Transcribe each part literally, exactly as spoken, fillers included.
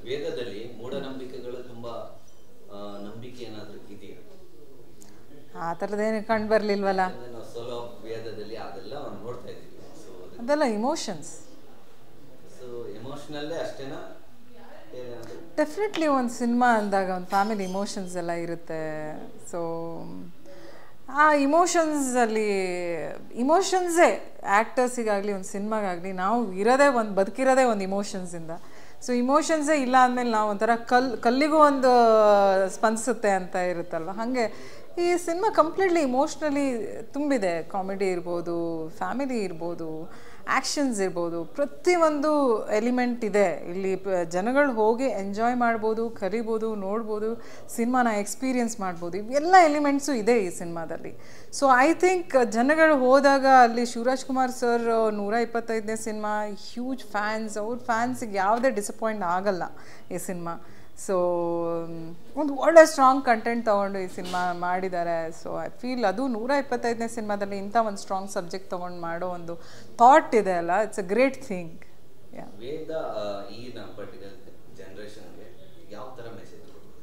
ವೇದದಲ್ಲಿ ಮೂಢನಂಬಿಕೆಗಳು ತುಂಬಾ ನಂಬಿಕೆ ಏನಾದರೂ ಇದೆಯಾ? ಆ ಥರದ್ದೇನು ಕಂಡು ಬರಲಿಲ್ವಲ್ಲ. ನಾವು ಸೋಲೋ ವೇದದಲ್ಲಿ ಅದೆಲ್ಲ ನೋಡ್ತಾ ಇದ್ದೀವಿ. ಅದೆಲ್ಲ ಇಮೋಷನ್ಸ್. ಸೊ ಎಮೋಷನಲ್ಲೇ ಅಷ್ಟೇನಾ? ಡೆಫಿನೆಟ್ಲಿ ಒಂದು ಸಿನಿಮಾ ಅಂದಾಗ ಒಂದು ಫ್ಯಾಮಿಲಿ ಇಮೋಷನ್ಸ್ ಎಲ್ಲ ಇರುತ್ತೆ. ಸೊ ಆ ಇಮೋಷನ್ಸಲ್ಲಿ ಇಮೋಷನ್ಸೇ ಆ್ಯಕ್ಟರ್ಸಿಗಾಗಲಿ ಒಂದು ಸಿನಿಮಾಗಾಗಲಿ ನಾವು ಇರೋದೇ ಒಂದು ಬದುಕಿರೋದೇ ಒಂದು ಇಮೋಷನ್ಸಿಂದ. ಸೊ ಇಮೋಷನ್ಸೇ ಇಲ್ಲ ಅಂದಮೇಲೆ ನಾವು ಒಂಥರ ಕಲ್ ಕಲ್ಲಿಗೂ ಒಂದು ಸ್ಪಂದಿಸುತ್ತೆ ಅಂತ ಇರುತ್ತಲ್ವ, ಹಾಗೆ ಈ ಸಿನಿಮಾ ಕಂಪ್ಲೀಟ್ಲಿ ಇಮೋಷ್ನಲಿ ತುಂಬಿದೆ. ಕಾಮಿಡಿ ಇರ್ಬೋದು, ಫ್ಯಾಮಿಲಿ ಇರ್ಬೋದು, ಆ್ಯಕ್ಷನ್ಸ್ ಇರ್ಬೋದು, ಪ್ರತಿಯೊಂದು ಎಲಿಮೆಂಟ್ ಇದೆ ಇಲ್ಲಿ. ಜನಗಳು ಹೋಗಿ ಎಂಜಾಯ್ ಮಾಡ್ಬೋದು, ಕಲಿಬೋದು, ನೋಡ್ಬೋದು, ಸಿನಿಮಾನ ಎಕ್ಸ್ಪೀರಿಯನ್ಸ್ ಮಾಡ್ಬೋದು. ಇವೆಲ್ಲ ಎಲಿಮೆಂಟ್ಸು ಇದೆ ಈ ಸಿನಿಮಾದಲ್ಲಿ. ಸೊ ಐ ಥಿಂಕ್ ಜನಗಳು ಹೋದಾಗ ಅಲ್ಲಿ ಶಿವರಾಜ್ಕುಮಾರ್ ಸರ್ ನೂರ ಇಪ್ಪತ್ತೈದನೇ ಸಿನಿಮಾ, ಹ್ಯೂಜ್ ಫ್ಯಾನ್ಸ್, ಅವ್ರ ಫ್ಯಾನ್ಸಿಗೆ ಯಾವುದೇ ಡಿಸಪಾಯಿಂಟ್ ಆಗಲ್ಲ ಈ ಸಿನಿಮಾ. ಸೊ ಒಂದು ಒಳ್ಳೆ ಸ್ಟ್ರಾಂಗ್ ಕಂಟೆಂಟ್ ತೊಗೊಂಡು ಈ ಸಿನಿಮಾ ಮಾಡಿದ್ದಾರೆ. ಸೊ ಐ ಫೀಲ್ ಅದು ನೂರ ಇಪ್ಪತ್ತೈದನೇ ಸಿನಿಮಾದಲ್ಲಿ ಇಂಥ ಒಂದು ಸ್ಟ್ರಾಂಗ್ ಸಬ್ಜೆಕ್ಟ್ ತೊಗೊಂಡು ಮಾಡೋ ಒಂದು ಥಾಟ್ ಇದೆ ಅಲ್ಲ, it's a great thing. Veda ಈ ಪರ್ಟಿಕ್ಯುಲರ್ ಜನರೇಷನ್ಗೆ ಯಾವ ಥರ message?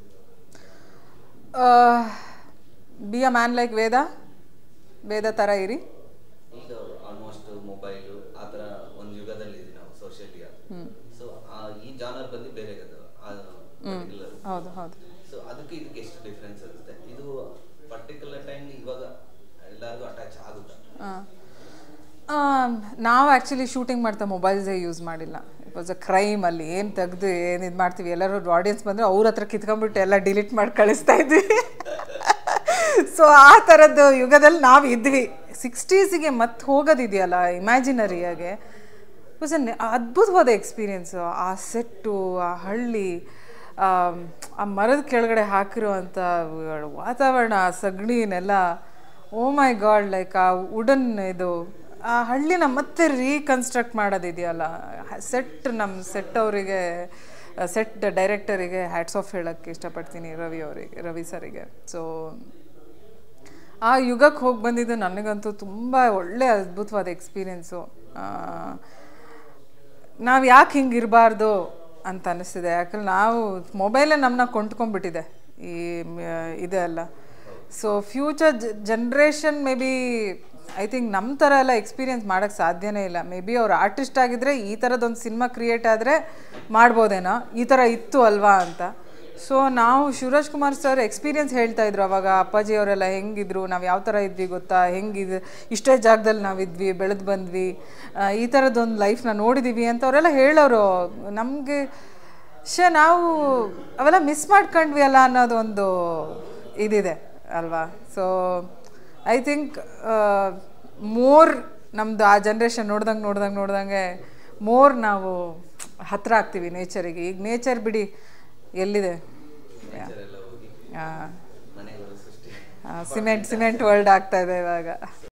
Be a man like Veda, Veda ಥರ ಇರಿ. ಈಗ ಆಲ್ಮೋಸ್ಟ್ ಮೊಬೈಲು ಆ ಥರ ಒಂದು ಯುಗದಲ್ಲಿ ಇದೆ ನಾವು, ಸೋಷಿಯಲ್ ಮೀಡಿಯಾ. ಸೊ ಈ ಜಾನರ್ ಬಂದು ಬೇರೆ ಹೌದು ಹೌದು. ಸೊ ಅದಕ್ಕೆ ಇದಕ್ಕೆ ಎಷ್ಟು ಡಿಫ್ರೆನ್ಸ್ ಇರುತ್ತೆ? ಇದು ಪರ್ಟಿಕ್ಯುಲರ್ ಟೈಮ್ ಇವಾಗ ಎಲ್ಲರಿಗೂ ಅಟ್ಯಾಚ್ ಆಗುತ್ತೆ. ನಾವು ಆ್ಯಕ್ಚುಲಿ ಶೂಟಿಂಗ್ ಮಾಡ್ತಾ ಮೊಬೈಲ್ಸೇ ಯೂಸ್ ಮಾಡಿಲ್ಲ. It was a crime. ಅಲ್ಲಿ ಏನು ತೆಗೆದು ಏನು ಇದು ಮಾಡ್ತೀವಿ, ಎಲ್ಲರೂ ಆಡಿಯನ್ಸ್ ಬಂದರೆ ಅವ್ರ ಹತ್ರ ಕಿತ್ಕೊಂಡ್ಬಿಟ್ಟು ಎಲ್ಲ ಡಿಲೀಟ್ ಮಾಡಿ ಕಳಿಸ್ತಾ ಇದ್ವಿ. ಸೊ ಆ ಥರದ್ದು ಯುಗದಲ್ಲಿ ನಾವು ಇದ್ವಿ. ಸಿಕ್ಸ್ಟೀಸಿಗೆ ಮತ್ತೆ ಹೋಗೋದಿದೆಯಲ್ಲ ಇಮ್ಯಾಜಿನರಿಯಾಗೆ, ವಾಸ್ ಅನ್ ಅದ್ಭುತವಾದ ಎಕ್ಸ್ಪೀರಿಯೆನ್ಸು. ಆ ಸೆಟ್ಟು, ಆ ಹಳ್ಳಿ, ಆ ಮರದ ಕೆಳಗಡೆ ಹಾಕಿರುವಂಥ ವಾತಾವರಣ, ಆ ಸಗಣಿನೆಲ್ಲ, ಓ ಮೈ ಗಾಡ್, ಲೈಕ್ ಆ ವುಡನ್ ಇದು ಆ ಹಳ್ಳಿನ ಮತ್ತೆ ರೀಕನ್ಸ್ಟ್ರಕ್ಟ್ ಮಾಡೋದಿದೆಯಲ್ಲ, ಸೆಟ್ ನಮ್ಮ ಸೆಟ್ ಅವರಿಗೆ, ಸೆಟ್ ಡೈರೆಕ್ಟರಿಗೆ ಹ್ಯಾಟ್ಸ್ ಆಫ್ ಹೇಳೋಕ್ಕೆ ಇಷ್ಟಪಡ್ತೀನಿ, ರವಿ ಅವರಿಗೆ, ರವಿ ಸರಿಗೆ. ಸೊ ಆ ಯುಗಕ್ಕೆ ಹೋಗಿ ಬಂದಿದ್ದು ನನಗಂತೂ ತುಂಬ ಒಳ್ಳೆ ಅದ್ಭುತವಾದ ಎಕ್ಸ್ಪೀರಿಯೆನ್ಸು. ನಾವು ಯಾಕೆ ಹಿಂಗೆ ಇರಬಾರ್ದು ಅಂತ ಅನ್ನಿಸ್ತಿದೆ. ಯಾಕಂದ್ರೆ ನಾವು ಮೊಬೈಲೇ ನಮ್ಮನ್ನ ಕೊಂಡ್ಕೊಂಡ್ಬಿಟ್ಟಿದೆ ಈ ಇದೆ ಅಲ್ಲ. So future generation may be I think ನಮ್ಮ ಥರ ಎಲ್ಲ ಎಕ್ಸ್ಪೀರಿಯೆನ್ಸ್ ಮಾಡೋಕ್ಕೆ ಸಾಧ್ಯನೇ ಇಲ್ಲ. ಮೇ ಬಿ ಅವ್ರು ಆರ್ಟಿಸ್ಟ್ ಆಗಿದ್ದರೆ ಈ ಥರದ್ದೊಂದು ಸಿನಿಮಾ ಕ್ರಿಯೇಟ್ ಆದರೆ ಮಾಡ್ಬೋದೇನೋ, ಈ ಥರ ಇತ್ತು ಅಲ್ವಾ ಅಂತ. ಸೊ ನಾವು ಶಿವರಾಜ್ಕುಮಾರ್ ಸರ್ ಎಕ್ಸ್ಪೀರಿಯೆನ್ಸ್ ಹೇಳ್ತಾಯಿದ್ರು ಅವಾಗ, ಅಪ್ಪಾಜಿ ಅವರೆಲ್ಲ ಹೆಂಗಿದ್ರು, ನಾವು ಯಾವ ಥರ ಇದ್ವಿ ಗೊತ್ತಾ, ಹೆಂಗಿದು ಇಷ್ಟೇ ಜಾಗದಲ್ಲಿ ನಾವಿದ್ವಿ, ಬೆಳೆದು ಬಂದ್ವಿ, ಈ ಥರದ್ದೊಂದು ಲೈಫ್ನ ನೋಡಿದ್ದೀವಿ ಅಂತ ಅವರೆಲ್ಲ ಹೇಳೋರು. ನಮಗೆ ಶೇ ನಾವು ಅವೆಲ್ಲ ಮಿಸ್ ಮಾಡ್ಕೊಂಡ್ವಿ ಅಲ್ಲ ಅನ್ನೋದೊಂದು ಇದಿದೆ ಅಲ್ವಾ. ಸೊ ಐ ಥಿಂಕ್ ಮೋರ್ ನಮ್ಮದು ಆ ಜನ್ರೇಷನ್ ನೋಡ್ದಂಗೆ ನೋಡ್ದಂಗೆ ನೋಡ್ದಂಗೆ ಮೋರ್ ನಾವು ಹತ್ತಿರ ಆಗ್ತೀವಿ ನೇಚರಿಗೆ. ಈಗ ನೇಚರ್ ಬಿಡಿ ಎಲ್ಲಿದೆ, ಸಿಮೆಂಟ್ ಸಿಮೆಂಟ್ ವರ್ಲ್ಡ್ ಆಗ್ತಾ ಇದೆ ಇವಾಗ.